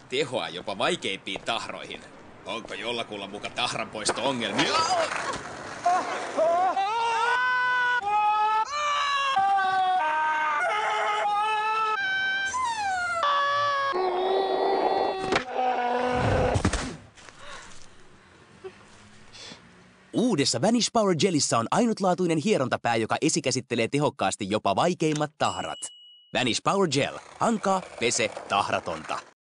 tehoa jopa vaikeimpiin tahroihin. Onko jollakulla muka tahranpoisto-ongelmia? Uudessa Vanish Power Jellyssä on ainutlaatuinen hierontapää, joka esikäsittelee tehokkaasti jopa vaikeimmat tahrat. Vanish Power Gel. Hankaa, pese, tahratonta.